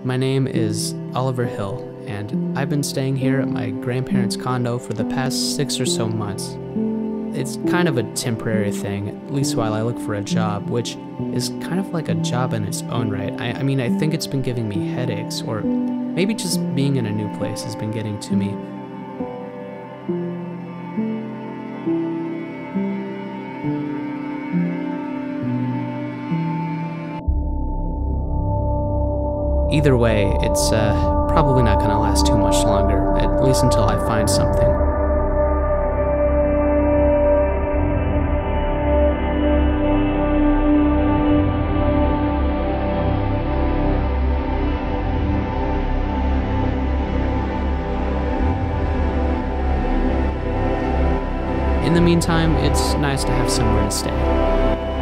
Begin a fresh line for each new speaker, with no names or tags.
My name is Oliver Hill, and I've been staying here at my grandparents' condo for the past 6 or so months. It's kind of a temporary thing, at least while I look for a job, which is kind of like a job in its own right. I mean, I think it's been giving me headaches, or maybe just being in a new place has been getting to me. Either way, it's probably not going to last too much longer, at least until I find something. In the meantime, it's nice to have somewhere to stay.